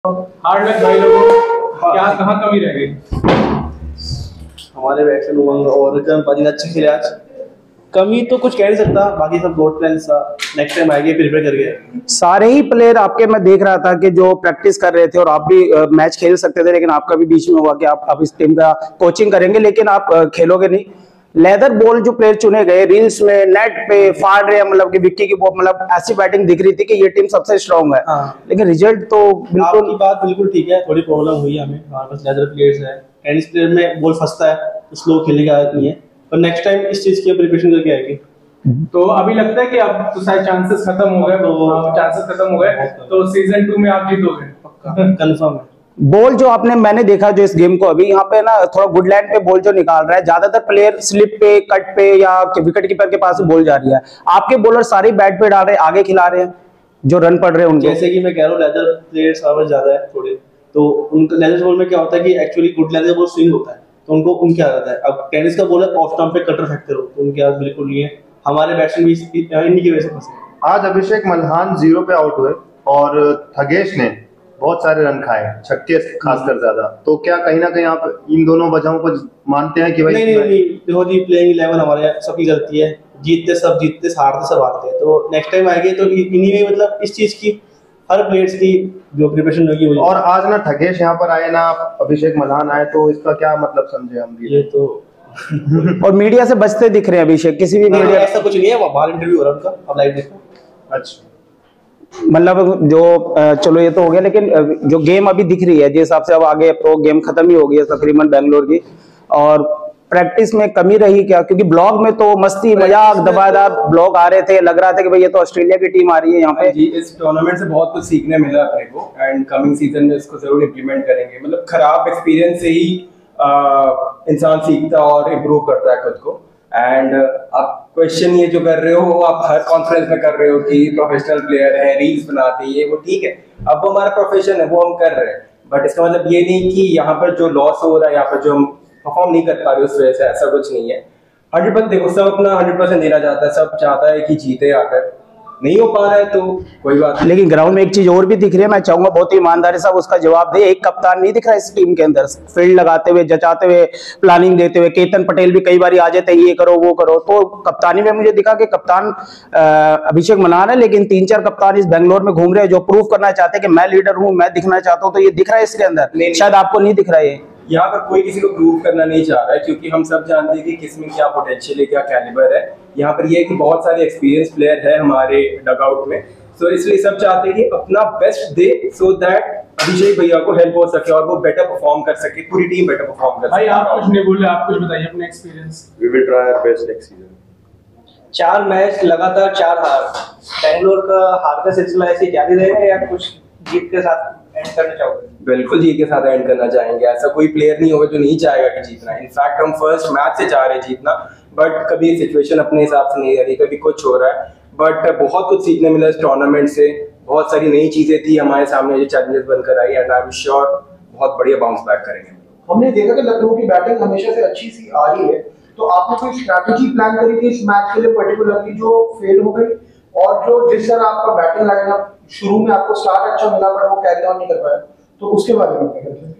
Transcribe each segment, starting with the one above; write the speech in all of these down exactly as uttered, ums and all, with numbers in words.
Hard luck भाई लोगों, क्या कहाँ कमी रह गई? हमारे बैट्समैन उमंग और पाजी अच्छे खेले आज। कमी तो कुछ कह नहीं सकता, बाकी सब गोट प्लान था। नेक्स्ट टाइम आएंगे प्रिपेयर करके। सारे ही प्लेयर आपके, मैं देख रहा था कि जो प्रैक्टिस कर रहे थे और आप भी आ, मैच खेल सकते थे, लेकिन आपका भी बीच में हुआ कि आप, आप इस टीम का कोचिंग करेंगे लेकिन आप आ, खेलोगे नहीं। लेदर बॉल जो प्लेयर चुने गए रील्स में नेट पे फाड़ रहे, मतलब कि विक्की की मतलब ऐसी बैटिंग दिख रही थी कि ये टीम सबसे स्ट्रांग है। हाँ। लेकिन रिजल्ट तो बिल्कुल, आपकी बात बिल्कुल ठीक है, थोड़ी प्रॉब्लम हुई है हमें। हमारे पास लेदर प्लेयर्स है, टेनिस प्लेयर में बॉल फंसता है तो स्लो खेलने की आदत नहीं है, पर नेक्स्ट टाइम इस चीज की प्रिपरेशन करके आएंगे। तो अभी लगता है कि अब तो शायद चांसेस खत्म हो गए, तो चांसेस खत्म हो गए तो सीजन टू में आप जीतोगे पक्का, कंफर्म है। बॉल जो आपने, मैंने देखा जो इस गेम को अभी यहाँ पे ना थोड़ा वुडलैंड पे बॉल जो निकाल रहा है, ज्यादातर प्लेयर स्लिप पे, कट पे या विकेट कीपर के पास बॉल जा रही है। आपके बॉलर सारे बैट पे डाल रहे हैं, आगे खिला रहे हैं, जो रन पड़ रहे हैं उनके। जैसे कि मैं कह रहा हूँ लेदर प्लेयर्स आवर ज्यादा है थोड़े, तो उनका लेदर बॉल में क्या होता है कि actually good leather ball swing होता है, तो उनको उनकी आदत है। अब टेनिस का बॉल है ऑफ स्टंप पे कटर फेंकते रहो, तो उनकी आदत बिल्कुल नहीं है। हमारे बैट्समैन भी इन्हीं की वजह से फंसे। आज अभिषेक मल्हान जीरो पे आउट हुए और थगेश ने बहुत सारे रन खाए, छक्के खासकर ज्यादा। तो क्या कहीं ना कहीं आप इन दोनों वजहों को मानते हैं कि भाई? नहीं नहीं नहीं, देखो जी, प्लेइंग इलेवन हमारे सबकी गलती है। जीतते सब जीतते, हारते सब हारते हैं। तो नेक्स्ट टाइम आएंगे तो इन्हीं में मतलब इस चीज की हर प्लेयर्स की जो प्रिपरेशन होगी वो। और आज ना ठगेश यहाँ पर आए ना अभिषेक मल्हान आए, तो इसका क्या मतलब समझे हम? ये तो और मीडिया से बचते दिख रहे हैं अभिषेक, किसी भी मीडिया ऐसा कुछ नहीं है, वो बाहर इंटरव्यू हो रहा है उनका, अब लाइव देखो। अच्छा, मतलब जो चलो ये तो हो गया, लेकिन जो गेम अभी दिख रही है जिस हिसाब से अब आगे प्रो गेम खत्म ही हो गई है तकरीबन बेंगलोर की, और प्रैक्टिस में कमी रही क्या? क्योंकि ब्लॉग में तो मस्ती मजाक दबादार ब्लॉग आ रहे थे, लग रहा था कि भाई ये तो ऑस्ट्रेलिया की टीम आ रही है यहाँ पे। जी, इस टूर्नामेंट से बहुत कुछ सीखने मिला अपने को, एंड कमिंग सीजन में इसको जरूर इम्प्लीमेंट करेंगे। मतलब खराब एक्सपीरियंस से ही इंसान सीखता और इम्प्रूव करता है खुद को। एंड आप क्वेश्चन ये जो कर रहे हो वो आप हर कॉन्फ्रेंस में कर रहे हो कि प्रोफेशनल प्लेयर है, रील्स बनाते हैं, ये वो ठीक है, अब वो हमारा प्रोफेशन है, वो हम कर रहे हैं। बट इसका मतलब ये नहीं कि यहाँ पर जो लॉस हो रहा है, यहाँ पर जो हम परफॉर्म नहीं कर पा रहे उस वजह से, ऐसा कुछ नहीं है। हंड्रेड परसेंट देखो, सब अपना हंड्रेड परसेंट देना चाहता है, सब चाहता है कि जीते आकर, नहीं हो पा रहा है तो कोई बात नहीं। लेकिन ग्राउंड में एक चीज और भी दिख रही है, मैं चाहूंगा बहुत ही ईमानदारी से उसका जवाब दे। एक कप्तान नहीं दिख रहा इस टीम के अंदर, फील्ड लगाते हुए, जचाते हुए, प्लानिंग देते हुए। केतन पटेल भी कई बार आ जाते हैं, ये करो वो करो। तो कप्तानी में मुझे दिखा कि कप्तान अभिषेक मल्हान है, लेकिन तीन चार कप्तान इस बेंगलोर में घूम रहे हैं जो प्रूव करना चाहते हैं कि मैं लीडर हूँ, मैं दिखना चाहता हूँ। तो ये दिख रहा है इसके अंदर, शायद आपको नहीं दिख रहा है। यहाँ पर कोई किसी को प्रूव करना नहीं चाह रहा है, क्योंकि हम सब जानते हैं कि किसमें क्या पोटेंशियल है, क्या कैलिबर है। यहाँ पर ये है कि बहुत सारे एक्सपीरियंस प्लेयर है हमारे डगआउट में, सो इसलिए सब चाहते हैं कि अपना बेस्ट दे, सो दैट अभिषेक भैया को हेल्प हो सके और वो बेटर परफॉर्म कर सके, पूरी टीम बेटर परफॉर्म कर सके। भाई आप कुछ नहीं बोले, आप कुछ बताइए अपने experience. We will try our best next season. चार मैच लगातार चार हार, बेंगलोर का हार का सिलसिला ऐसे जारी रहेगा या कुछ जीत के साथ एंड करना चाहोगे? बिल्कुल जीत के साथ एंड करना चाहेंगे। ऐसा कोई प्लेयर नहीं होगा जो नहीं चाहेगा कि जीतना। इनफैक्ट हम फर्स्ट मैच से चाह रहे हैं जीतना, बट कभी सिचुएशन अपने हिसाब से नहीं रही, कभी कुछ हो रहा है। बट बहुत कुछ सीखने मिला इस टूर्नामेंट से, बहुत सारी नई चीजें थी हमारे सामने जो चैलेंजेस बनकर आई, एंड आई एम श्योर बहुत बढ़िया बाउंस बैक करेंगे। हमने देखा कि लखनऊ की बैटिंग हमेशा से अच्छी सी आ रही है, तो आपने कोई स्ट्रैटेजी प्लान करी थी इस मैच के लिए पर्टिकुलरली जो फेल हो गई, और जो जिस तरह आपका बैटिंग लाइनअप शुरू में आपको स्टार्ट अच्छा मिला बट वो कैरी ऑन नहीं कर पाया, तो उसके बारे में क्या कहते हैं?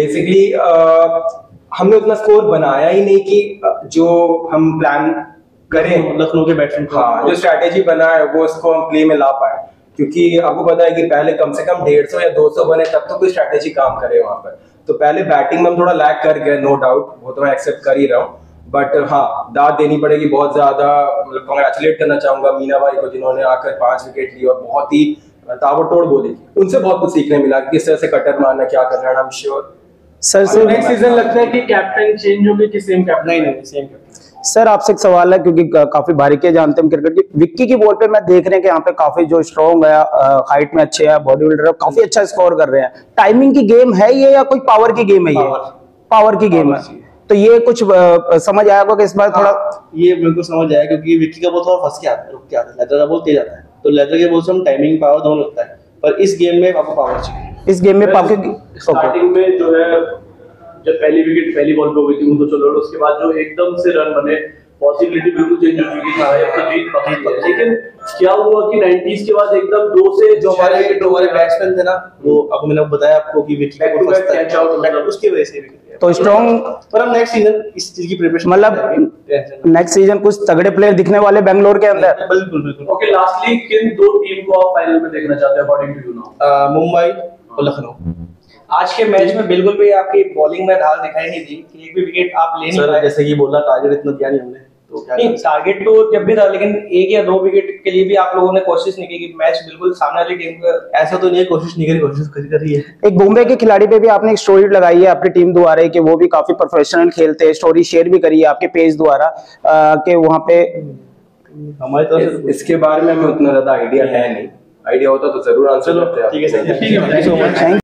बेसिकली हमने उतना स्कोर बनाया ही नहीं कि जो हम प्लान करें लखनऊ के बैट्समैन, हाँ, जो स्ट्रैटेजी बना है वो उसको हम प्ले में ला पाए। क्योंकि आपको पता है कि पहले कम से कम डेढ़ सौ या दो सौ बने तब तो कोई स्ट्रैटेजी काम करे वहां पर। तो पहले बैटिंग में हम थोड़ा लैग कर गए, नो डाउट, वो तो मैं एक्सेप्ट कर ही रहा हूँ। बट हाँ, दाद देनी पड़ेगी बहुत ज्यादा। मतलब कांग्रेचुलेट करना चाहूंगा मीना भाई को, जिन्होंने आकर पांच विकेट ली और बहुत ही ताबड़तोड़ बोली थी। उनसे बहुत कुछ सीखने मिला कि किस तरह से कटर मारना, क्या करना है। आई एम श्योर सर से नेक्स्ट सीजन लगता है कि कैप्टन चेंज होगी कि सेम कैप्टन? नहीं नहीं, सेम कैप्टन। सर आपसे एक सवाल है, क्योंकि काफी बारीकी जानते हैं क्रिकेट की। विक्की की बॉल पे मैं देख रहे हैं कि यहाँ पे काफी जो स्ट्रॉन्ग है, हाइट में अच्छे है, बॉडी बिल्डर है, काफी अच्छा स्कोर कर रहे हैं। टाइमिंग की गेम है ये या कोई पावर की गेम है? ये पावर की गेम है। तो ये कुछ आ, समझ आया होगा कि इस बार थोड़ा ये बिल्कुल समझ आया, क्योंकि विक्की का बॉल थोड़ा फंस के आता है, रुक के आता है। लेदर का बॉल तेज आता है, तो लेदर के बॉल से हम टाइमिंग पावर दोनों लगता है, पर इस गेम में आपको पावर चाहिए। इस गेम में पावर स्टार्टिंग में जो है जब पहली विकेट पहली बॉल पे हुई थी उनको चलो, उसके बाद जो एकदम से रन बने पॉसिबिलिटी बिल्कुल चेंज हो चुकी थी, अब तो जीत पक्की है। लेकिन क्या हुआ कि नाइंटीज़ के बाद एकदम दो से जो हमारे जो हमारे बैट्समैन थे ना, वो आपको मैंने बताया आपको कि wicket Back to back catch out होता है। उसकी वजह से भी तो स्ट्रॉन्ग पर हम नेक्स्ट सीजन इस चीज की प्रिपरेशन मतलब नेक्स्ट सीजन कुछ तगड़े प्लेयर दिखने वाले बेंगलोर के अंदर। बिल्कुल बिल्कुल। ओके, लास्टली किन दो टीम को आप फाइनल में देखना चाहते हैं according to you now? Mumbai और लखनऊ। आज के मैच में बिल्कुल भी आपकी बॉलिंग में ढाल दिखाई नहीं दी कि एक भी विकेट आप ले नहीं सर पाए। जैसे कि बोला टारगेट इतना दिया नहीं हमने, तो क्या नहीं, टारगेट तो जब भी था, लेकिन एक या दो विकेट के लिए भी आप लोगों ने कोशिश नहीं की कि मैच बिल्कुल सामने वाली टीम को। ऐसा तो नहीं है, कोशिश नहीं करी, कोशिश करी करी है। एक बॉम्बे के खिलाड़ी पे भी आपने एक स्टोरी लगाई है अपनी टीम द्वारा कि वो भी काफी प्रोफेशनल खेलते हैं, स्टोरी शेयर भी करी है आपके पेज द्वारा कि वहाँ पे हमारी तरफ से इसके बारे में हमें उतना ज्यादा आइडिया है नहीं, आइडिया होता तो जरूर आंसर करते। ठीक है sir, thank you so much.